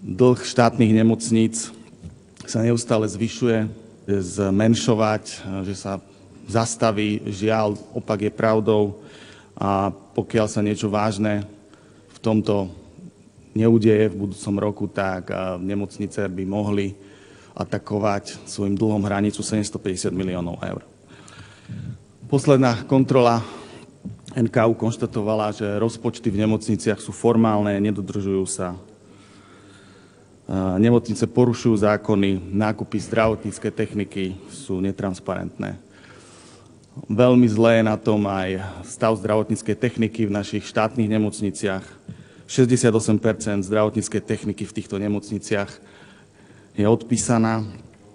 Dlh štátnych nemocníc sa neustále zvyšuje, zmenšovať, že sa zastaví. Žiaľ, opak je pravdou a pokiaľ sa niečo vážne v tomto neudeje v budúcom roku, tak nemocnice by mohli atakovať svojim dlhom hranicu 750 miliónov eur. Posledná kontrola NKÚ konštatovala, že rozpočty v nemocniciach sú formálne, nedodržujú sa. Nemocnice porušujú zákony, nákupy zdravotníckej techniky sú netransparentné. Veľmi zlé je na tom aj stav zdravotníckej techniky v našich štátnych nemocniciach. 68% zdravotníckej techniky v týchto nemocniciach je odpísaná.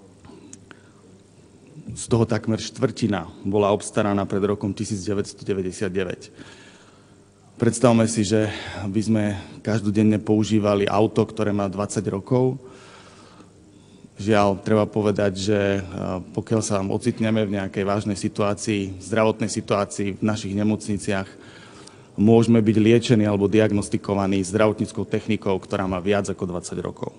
Z toho takmer štvrtina bola obstaraná pred rokom 1999. Predstavme si, že by sme každodenne používali auto, ktoré má 20 rokov. Žiaľ, treba povedať, že pokiaľ sa ocitneme v nejakej vážnej situácii, zdravotnej situácii v našich nemocniciach, môžeme byť liečení alebo diagnostikovaní zdravotníckou technikou, ktorá má viac ako 20 rokov.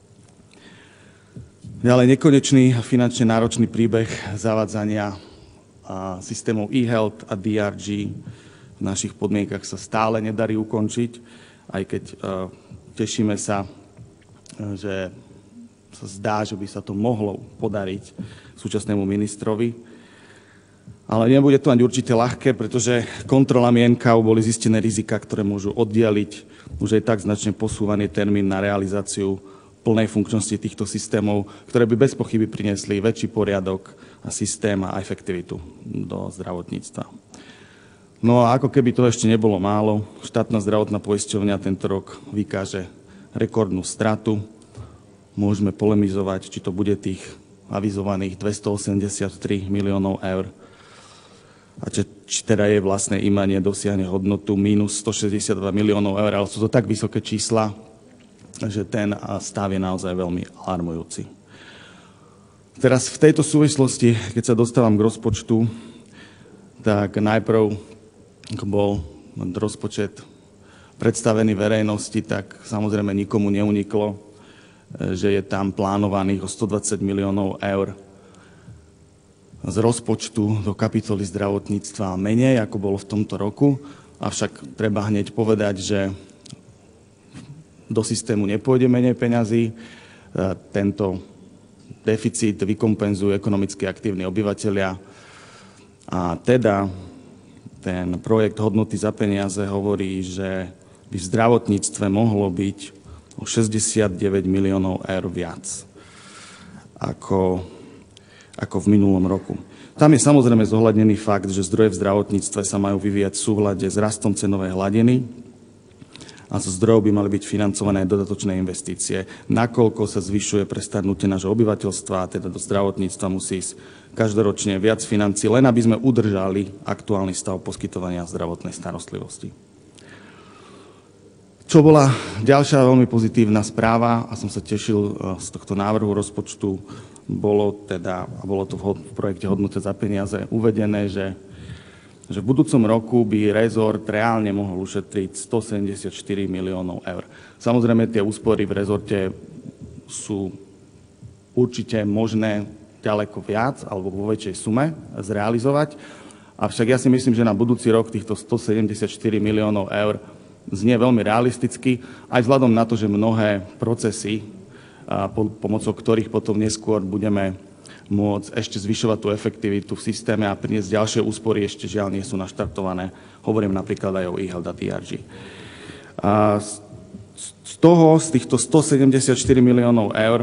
Ďalej nekonečný a finančne náročný príbeh zavádzania systémov e-health a DRG v našich podmienkach sa stále nedarí ukončiť, aj keď tešíme sa, že sa zdá, že by sa to mohlo podariť súčasnému ministrovi. Ale nebude to ani určite ľahké, pretože kontrolami NKÚ boli zistené rizika, ktoré môžu oddialiť už aj tak značne posúvaný termín na realizáciu plnej funkčnosti týchto systémov, ktoré by bez pochyby priniesli väčší poriadok a systém a efektivitu do zdravotníctva. No a ako keby to ešte nebolo málo, štátna zdravotná poisťovňa tento rok vykáže rekordnú stratu. Môžeme polemizovať, či to bude tých avizovaných 283 miliónov eur a či teda jej vlastné imanie dosiahne hodnotu minus 162 miliónov eur, ale sú to tak vysoké čísla, že ten stav je naozaj veľmi alarmujúci. Teraz v tejto súvislosti, keď sa dostávam k rozpočtu, tak najprv ako bol rozpočet predstavený verejnosti, tak samozrejme nikomu neuniklo, že je tam plánovaných o 120 miliónov eur z rozpočtu do kapitoly zdravotníctva menej, ako bolo v tomto roku. Avšak treba hneď povedať, že do systému nepôjde menej peňazí. Tento deficit vykompenzujú ekonomicky aktívni obyvatelia a teda ten projekt hodnoty za peniaze hovorí, že by v zdravotníctve mohlo byť o 69 miliónov eur viac ako v minulom roku. Tam je samozrejme zohľadnený fakt, že zdroje v zdravotníctve sa majú vyvíjať v súhľade s rastom cenovej hladiny a zo zdrojov by mali byť financované dodatočné investície. Nakoľko sa zvyšuje prestarnutie nášho obyvateľstva, teda do zdravotníctva musí ísť každoročne viac financií, len aby sme udržali aktuálny stav poskytovania zdravotnej starostlivosti. Čo bola ďalšia veľmi pozitívna správa, a som sa tešil z tohto návrhu rozpočtu, bolo to v projekte hodnote za peniaze uvedené, že v budúcom roku by rezort reálne mohol ušetriť 174 miliónov eur. Samozrejme, tie úspory v rezorte sú určite možné ďaleko viac alebo vo väčšej sume zrealizovať. Avšak ja si myslím, že na budúci rok týchto 174 miliónov eur znie veľmi realisticky, aj vzhľadom na to, že mnohé procesy, pomocou ktorých potom neskôr budeme môcť ešte zvyšovať tú efektivitu v systéme a priniesť ďalšie úspory, ešte žiaľ nie sú naštartované. Hovorím napríklad aj o e-health a DRG. Z týchto 174 miliónov eur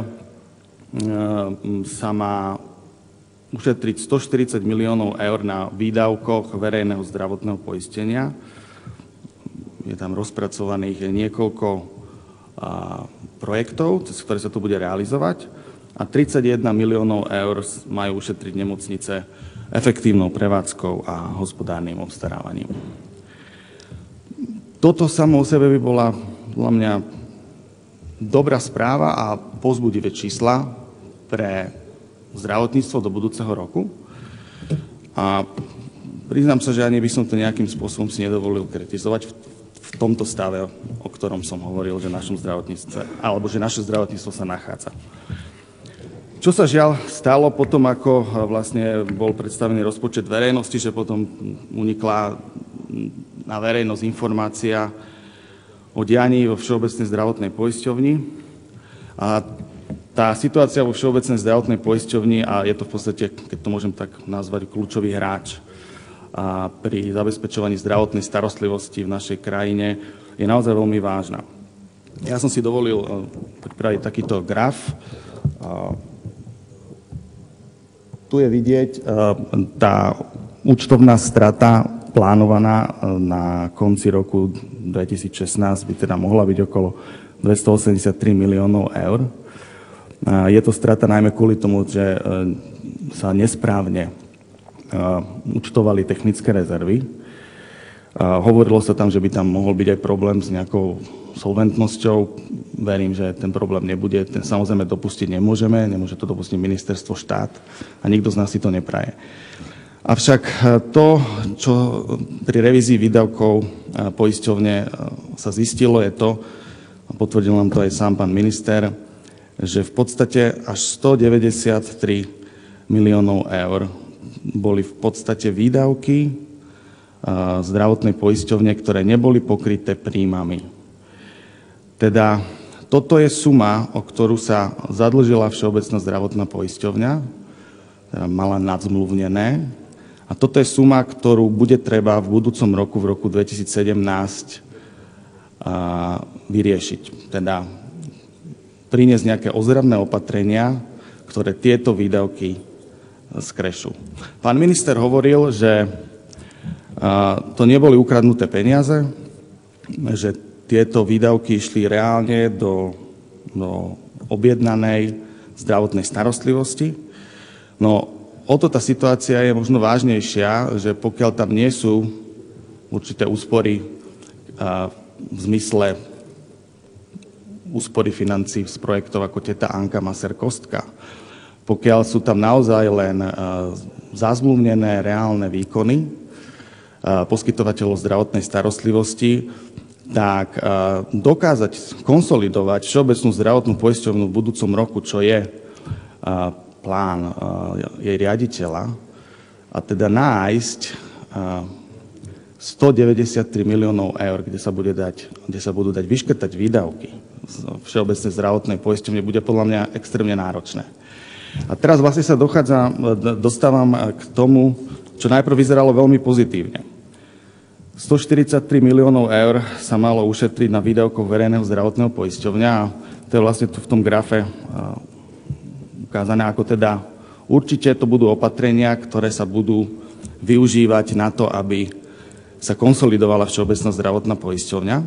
sa má ušetriť 140 miliónov eur na výdavkoch verejného zdravotného poistenia. Je tam rozpracovaných niekoľko projektov, cez ktoré sa to bude realizovať, a 31 miliónov eur majú ušetriť nemocnice efektívnou prevádzkou a hospodárnym obstarávaním. Toto samo o sebe by bola podľa mňa dobrá správa a povzbudivé čísla pre zdravotníctvo do budúceho roku. A priznám sa, že ani by som to nejakým spôsobom si nedovolil kritizovať v v tomto stave, o ktorom som hovoril, že našom zdravotníctve, alebo že naše zdravotníctvo sa nachádza. Čo sa žiaľ stalo potom, ako vlastne bol predstavený rozpočet verejnosti, že potom unikla na verejnosť informácia o dianí vo Všeobecnej zdravotnej poisťovni. A tá situácia vo Všeobecnej zdravotnej poisťovni, a je to v podstate, keď to môžem tak nazvať, kľúčový hráč a pri zabezpečovaní zdravotnej starostlivosti v našej krajine, je naozaj veľmi vážna. Ja som si dovolil pripraviť takýto graf. Tu je vidieť tá účtovná strata plánovaná na konci roku 2016 by teda mohla byť okolo 283 miliónov eur. Je to strata najmä kvôli tomu, že sa nesprávne účtovali technické rezervy. Hovorilo sa tam, že by tam mohol byť aj problém s nejakou solventnosťou. Verím, že ten problém nebude. Ten samozrejme dopustiť nemôžeme, nemôže to dopustiť ministerstvo, štát a nikto z nás si to nepraje. Avšak to, čo pri revízii výdavkov poisťovne sa zistilo, je to, a potvrdil nám to aj sám pán minister, že v podstate až 193 miliónov eur boli v podstate výdavky zdravotnej poisťovne, ktoré neboli pokryté príjmami. Teda toto je suma, o ktorú sa zadlžila Všeobecná zdravotná poisťovňa, teda mala nadzmluvnené. A toto je suma, ktorú bude treba v budúcom roku, v roku 2017, vyriešiť. Teda priniesť nejaké ozdravné opatrenia, ktoré tieto výdavky skrešú. Pán minister hovoril, že to neboli ukradnuté peniaze, že tieto výdavky išli reálne do objednanej zdravotnej starostlivosti. No o to tá situácia je možno vážnejšia, že pokiaľ tam nie sú určité úspory v zmysle úspory financií z projektov ako Teta Anka, Maser, Kostka, pokiaľ sú tam naozaj len zazmluvnené reálne výkony poskytovateľov zdravotnej starostlivosti, tak dokázať konsolidovať Všeobecnú zdravotnú poisťovňu v budúcom roku, čo je plán jej riaditeľa, a teda nájsť 193 miliónov eur, kde sa budú dať vyškrtať výdavky z Všeobecnej zdravotnej poisťovne, bude podľa mňa extrémne náročné. A teraz vlastne sa dostávam k tomu, čo najprv vyzeralo veľmi pozitívne. 143 miliónov eur sa malo ušetriť na výdavkoch verejného zdravotného poisťovňa a to je vlastne tu v tom grafe ukázané, ako teda určite to budú opatrenia, ktoré sa budú využívať na to, aby sa konsolidovala Všeobecná zdravotná poisťovňa.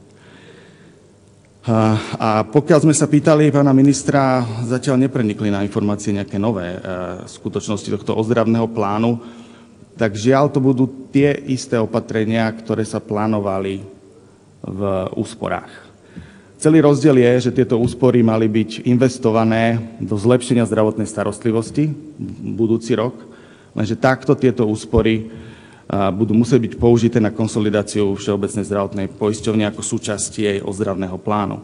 A pokiaľ sme sa pýtali pána ministra, zatiaľ neprenikli na informácie nejaké nové skutočnosti tohto ozdravného plánu, tak žiaľ to budú tie isté opatrenia, ktoré sa plánovali v úsporách. Celý rozdiel je, že tieto úspory mali byť investované do zlepšenia zdravotnej starostlivosti v budúci rok, lenže takto tieto úspory budú musieť byť použité na konsolidáciu Všeobecnej zdravotnej poisťovne ako súčasť jej ozdravného plánu.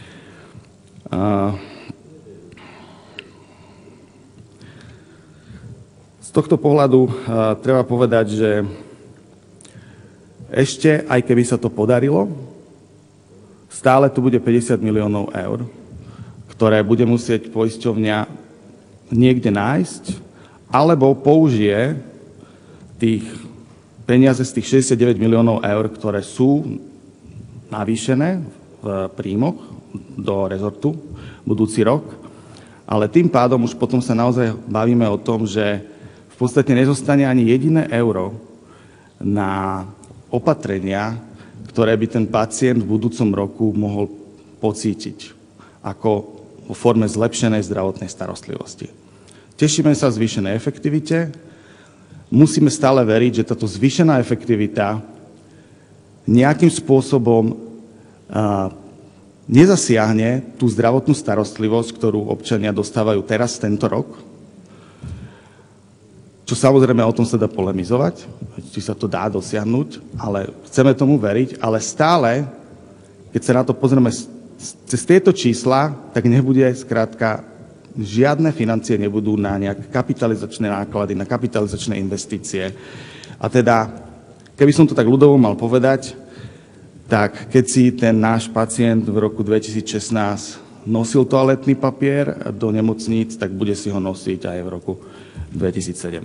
Z tohto pohľadu treba povedať, že ešte, aj keby sa to podarilo, stále tu bude 50 miliónov eur, ktoré bude musieť poisťovňa niekde nájsť, alebo použije tých peniaze z tých 69 miliónov eur, ktoré sú navýšené v príjmoch do rezortu budúci rok, ale tým pádom už potom sa naozaj bavíme o tom, že v podstate nezostane ani jediné euro na opatrenia, ktoré by ten pacient v budúcom roku mohol pocítiť ako vo forme zlepšenej zdravotnej starostlivosti. Tešíme sa zvýšenej efektivite. Musíme stále veriť, že táto zvýšená efektivita nejakým spôsobom nezasiahne tú zdravotnú starostlivosť, ktorú občania dostávajú teraz, tento rok. čo samozrejme o tom sa dá polemizovať, či sa to dá dosiahnuť, ale chceme tomu veriť, ale stále, keď sa na to pozrieme cez tieto čísla, tak nebude skrátka, žiadne financie nebudú na nejaké kapitalizačné náklady, na kapitalizačné investície. A teda, keby som to tak ľudovo mal povedať, tak keď si ten náš pacient v roku 2016 nosil toaletný papier do nemocníc, tak bude si ho nosiť aj v roku 2017.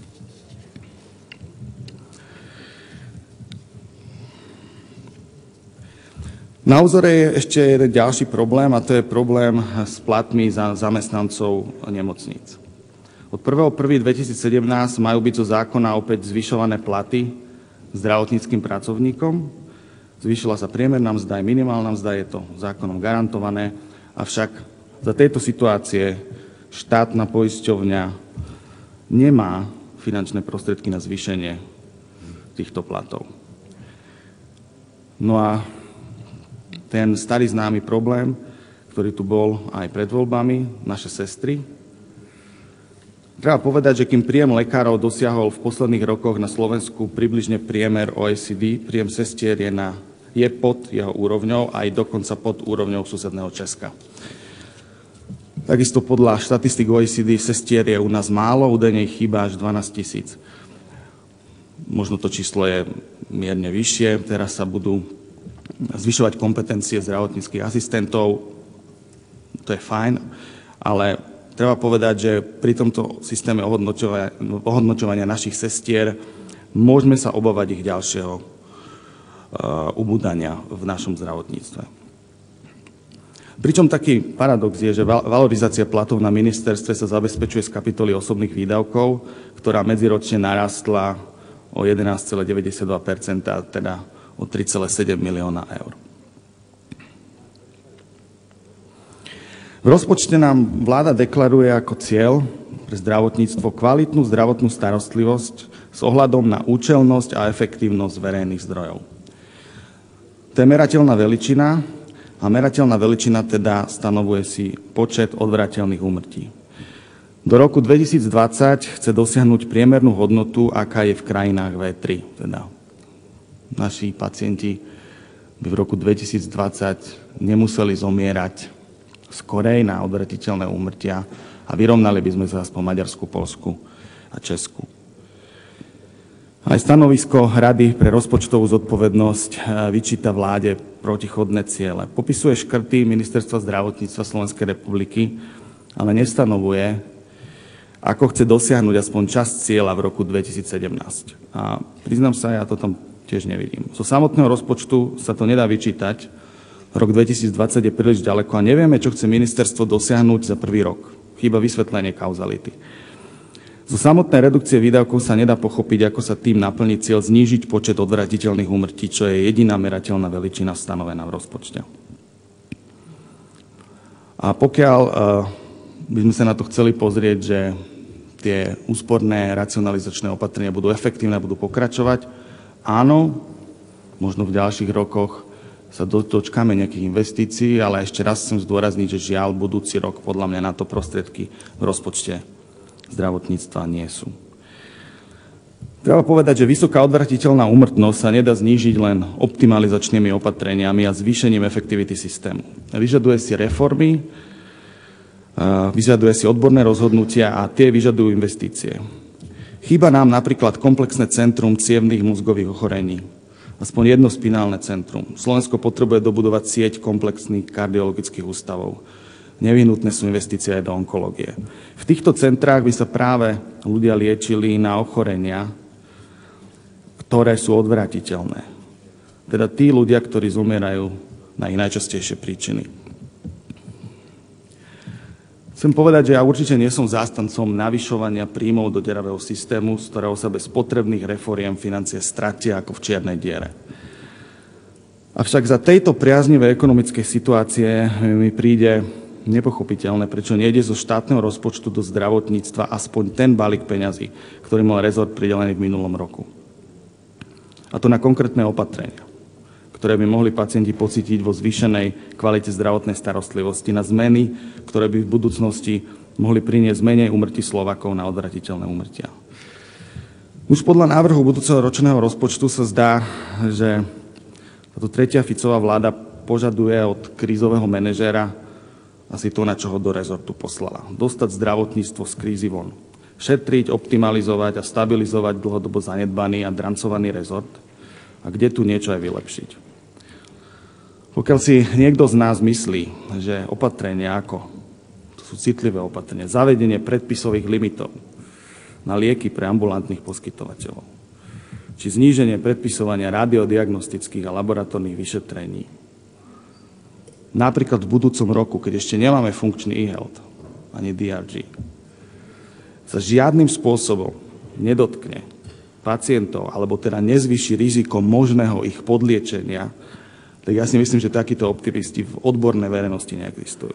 Na úzore je ešte jeden ďalší problém, a to je problém s platmi za zamestnancov nemocníc. Od 1.1.2017 majú byť zo zákona opäť zvyšované platy zdravotníckym pracovníkom. Zvýšila sa priemerná mzda, aj minimálna mzda, je to zákonom garantované, avšak za tejto situácie štátna poisťovňa nemá finančné prostriedky na zvýšenie týchto platov. No a ten starý známy problém, ktorý tu bol aj pred voľbami, naše sestry. Treba povedať, že kým príjem lekárov dosiahol v posledných rokoch na Slovensku približne priemer OECD, príjem sestier je pod jeho úrovňou, aj dokonca pod úrovňou susedného Česka. Takisto podľa štatistik OECD sestier je u nás málo, údajne ich chýba až 12 000. Možno to číslo je mierne vyššie, teraz sa budú zvyšovať kompetencie zdravotníckych asistentov, to je fajn, ale treba povedať, že pri tomto systéme ohodnocovania našich sestier môžeme sa obávať ich ďalšieho ubúdania v našom zdravotníctve. Pričom taký paradox je, že valorizácia platov na ministerstve sa zabezpečuje z kapitoly osobných výdavkov, ktorá medziročne narastla o 11,92%, teda o 3,7 milióna eur. V rozpočte nám vláda deklaruje ako cieľ pre zdravotníctvo kvalitnú zdravotnú starostlivosť s ohľadom na účelnosť a efektívnosť verejných zdrojov. To je merateľná veličina a merateľná veličina teda stanovuje si počet odvrateľných úmrtí. Do roku 2020 chce dosiahnuť priemernú hodnotu, aká je v krajinách V3, teda naši pacienti by v roku 2020 nemuseli zomierať skorej na odvratiteľné úmrtia a vyrovnali by sme sa aspoň Maďarsku, Poľsku a Česku. Aj stanovisko Rady pre rozpočtovú zodpovednosť vyčíta vláde protichodné ciele. Popisuje škrty Ministerstva zdravotníctva Slovenskej republiky, ale nestanovuje, ako chce dosiahnuť aspoň časť cieľa v roku 2017. A priznám sa, ja to tam tiež nevidím. Zo samotného rozpočtu sa to nedá vyčítať. Rok 2020 je príliš ďaleko a nevieme, čo chce ministerstvo dosiahnuť za prvý rok. Chýba vysvetlenie kauzality. Zo samotnej redukcie výdavkov sa nedá pochopiť, ako sa tým naplní cieľ znížiť počet odvratiteľných úmrtí, čo je jediná merateľná veličina stanovená v rozpočte. A pokiaľ by sme sa na to chceli pozrieť, že tie úsporné racionalizačné opatrenia budú efektívne a budú pokračovať, áno, možno v ďalších rokoch sa dočkáme nejakých investícií, ale ešte raz chcem zdôrazniť, že žiaľ, budúci rok podľa mňa na to prostriedky v rozpočte zdravotníctva nie sú. Treba povedať, že vysoká odvratiteľná úmrtnosť sa nedá znížiť len optimalizačnými opatreniami a zvýšením efektivity systému. Vyžaduje si reformy, vyžaduje si odborné rozhodnutia a tie vyžadujú investície. Chýba nám napríklad komplexné centrum cievnych mozgových ochorení. Aspoň jedno spinálne centrum. Slovensko potrebuje dobudovať sieť komplexných kardiologických ústavov. Nevyhnutné sú investície aj do onkológie. V týchto centrách by sa práve ľudia liečili na ochorenia, ktoré sú odvratiteľné. Teda tí ľudia, ktorí zomierajú na ich najčastejšie príčiny. Chcem povedať, že ja určite nie som zástancom navyšovania príjmov do deravého systému, z ktorého sa bez potrebných reforiem financie stratia ako v čiernej diere. Avšak za tejto priaznivej ekonomickej situácie mi príde nepochopiteľné, prečo nejde zo štátneho rozpočtu do zdravotníctva aspoň ten balík peňazí, ktorý mal rezort pridelený v minulom roku. A to na konkrétne opatrenia, ktoré by mohli pacienti pocítiť vo zvýšenej kvalite zdravotnej starostlivosti, na zmeny, ktoré by v budúcnosti mohli priniesť menej úmrtí Slovákov na odvratiteľné úmrtia. Už podľa návrhu budúceho ročného rozpočtu sa zdá, že táto tretia Ficová vláda požaduje od krízového manažéra asi to, na čo ho do rezortu poslala. Dostať zdravotníctvo z krízy von. Šetriť, optimalizovať a stabilizovať dlhodobo zanedbaný a drancovaný rezort a kde tu niečo aj vylepšiť. Pokiaľ si niekto z nás myslí, že opatrenia ako, to sú citlivé opatrenia, zavedenie predpisových limitov na lieky pre ambulantných poskytovateľov, či zníženie predpisovania radiodiagnostických a laboratórnych vyšetrení, napríklad v budúcom roku, keď ešte nemáme funkčný e-health ani DRG, sa žiadnym spôsobom nedotkne pacientov, alebo teda nezvýši riziko možného ich podliečenia, tak ja si myslím, že takíto optimisti v odbornej verejnosti neexistujú.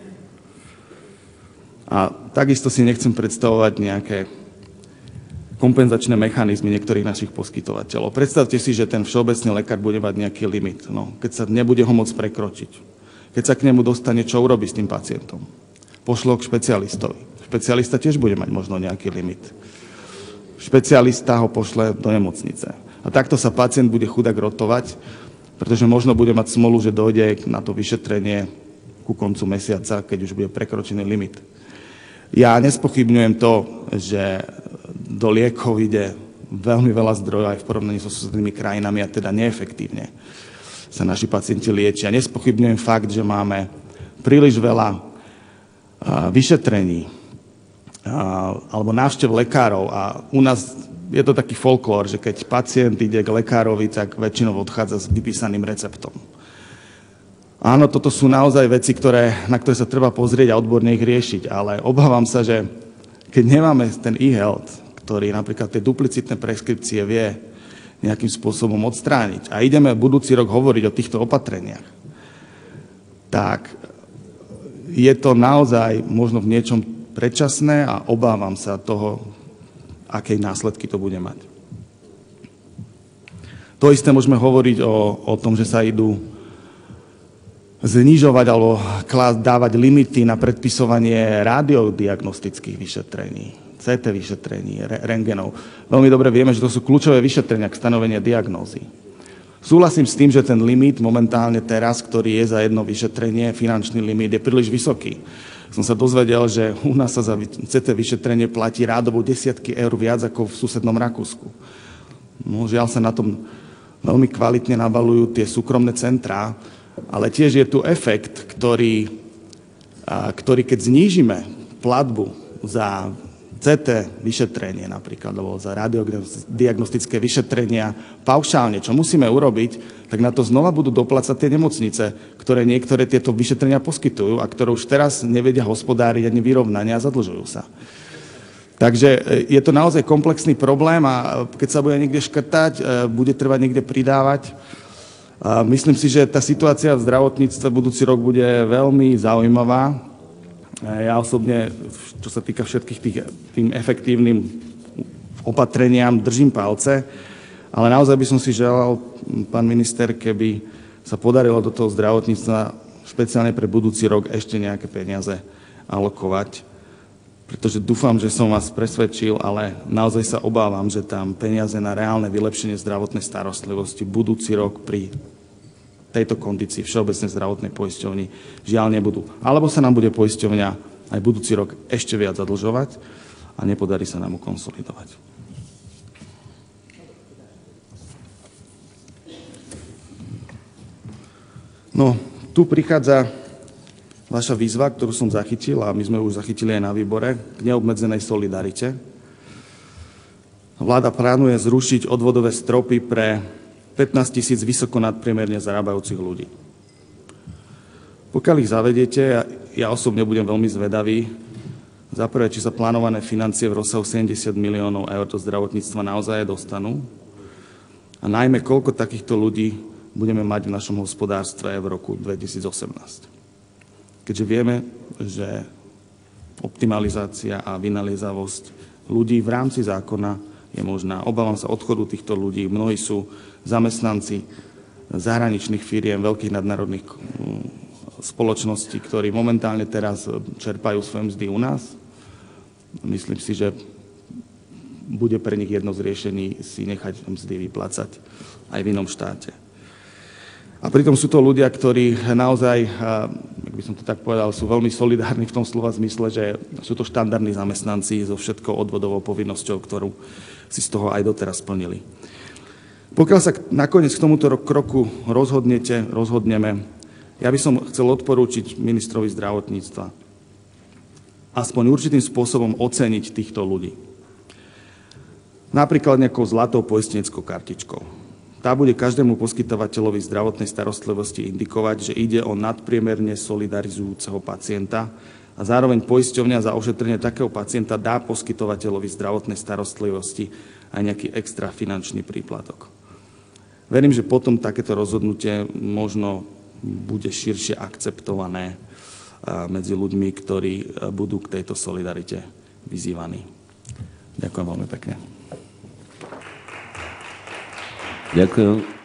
A takisto si nechcem predstavovať nejaké kompenzačné mechanizmy niektorých našich poskytovateľov. Predstavte si, že ten všeobecný lekár bude mať nejaký limit, keď sa nebude ho môcť prekročiť. Keď sa k nemu dostane, čo urobí s tým pacientom? Pošlo k špecialistovi. Špecialista tiež bude mať možno nejaký limit. Špecialista ho pošle do nemocnice. A takto sa pacient bude chudák rotovať, pretože možno bude mať smolu, že dojde na to vyšetrenie ku koncu mesiaca, keď už bude prekročený limit. Ja nespochybňujem to, že do liekov ide veľmi veľa zdrojov aj v porovnaní so susednými krajinami a teda neefektívne sa naši pacienti liečia. Nespochybňujem fakt, že máme príliš veľa vyšetrení alebo návštev lekárov a u nás je to taký folklór, že keď pacient ide k lekárovi, tak väčšinou odchádza s vypísaným receptom. Áno, toto sú naozaj veci, na ktoré sa treba pozrieť a odborne ich riešiť, ale obávam sa, že keď nemáme ten e-health, ktorý napríklad tie duplicitné preskripcie vie nejakým spôsobom odstrániť a ideme budúci rok hovoriť o týchto opatreniach, tak je to naozaj možno v niečom predčasné a obávam sa toho, aké následky to bude mať. To isté môžeme hovoriť o tom, že sa idú znižovať alebo dávať limity na predpisovanie radiodiagnostických vyšetrení, CT vyšetrení, rentgenov. Veľmi dobre vieme, že to sú kľúčové vyšetrenia k stanoveniu diagnózy. Súhlasím s tým, že ten limit momentálne teraz, ktorý je za jedno vyšetrenie, finančný limit, je príliš vysoký. Som sa dozvedel, že u nás sa za CT vyšetrenie platí rádovo desiatky eur viac ako v susednom Rakúsku. No, žiaľ sa na tom veľmi kvalitne nabalujú tie súkromné centrá, ale tiež je tu efekt, ktorý keď znížime platbu za CT vyšetrenie napríklad, alebo za radiodiagnostické vyšetrenia paušálne, čo musíme urobiť, tak na to znova budú doplácať tie nemocnice, ktoré niektoré tieto vyšetrenia poskytujú a ktoré už teraz nevedia hospodáriť ani vyrovnania a zadlžujú sa. Takže je to naozaj komplexný problém a keď sa bude niekde škrtať, bude treba niekde pridávať. Myslím si, že tá situácia v zdravotníctve budúci rok bude veľmi zaujímavá. Ja osobne, čo sa týka všetkých tým efektívnym opatreniam, držím palce, ale naozaj by som si želal, pán minister, keby sa podarilo do toho zdravotníctva špeciálne pre budúci rok ešte nejaké peniaze alokovať, pretože dúfam, že som vás presvedčil, ale naozaj sa obávam, že tam peniaze na reálne vylepšenie zdravotnej starostlivosti budúci rok pri tejto kondícii Všeobecnej zdravotnej poisťovni žiaľ nebudú. Alebo sa nám bude poisťovňa aj budúci rok ešte viac zadlžovať a nepodarí sa nám ju konsolidovať. No, tu prichádza vaša výzva, ktorú som zachytil a my sme ju už zachytili aj na výbore, k neobmedzenej solidarite. Vláda plánuje zrušiť odvodové stropy pre 15 000 vysoko nadpriemerne zarábajúcich ľudí. Pokiaľ ich zavediete, ja osobne budem veľmi zvedavý, za prvé, či sa plánované financie v rozsahu 70 miliónov eur do zdravotníctva naozaj dostanú a najmä, koľko takýchto ľudí budeme mať v našom hospodárstve v roku 2018. Keďže vieme, že optimalizácia a vynaliezavosť ľudí v rámci zákona je možná. Obávam sa odchodu týchto ľudí. Mnohí sú zamestnanci zahraničných firiem, veľkých nadnárodných spoločností, ktorí momentálne teraz čerpajú svoje mzdy u nás. Myslím si, že bude pre nich jedno z riešení si nechať mzdy vyplácať aj v inom štáte. A pritom sú to ľudia, ktorí naozaj, ak by som to tak povedal, sú veľmi solidárni v tom slova zmysle, že sú to štandardní zamestnanci so všetkou odvodovou povinnosťou, ktorú si z toho aj doteraz splnili. Pokiaľ sa nakoniec k tomuto kroku rozhodneme, ja by som chcel odporúčiť ministrovi zdravotníctva aspoň určitým spôsobom oceniť týchto ľudí. Napríklad nejakou zlatou poisteneckou kartičkou. Tá bude každému poskytovateľovi zdravotnej starostlivosti indikovať, že ide o nadpriemerne solidarizujúceho pacienta a zároveň poisťovňa za ošetrenie takého pacienta dá poskytovateľovi zdravotnej starostlivosti aj nejaký extra finančný príplatok. Verím, že potom takéto rozhodnutie možno bude širšie akceptované medzi ľuďmi, ktorí budú k tejto solidarite vyzývaní. Ďakujem veľmi pekne. Ďakujem.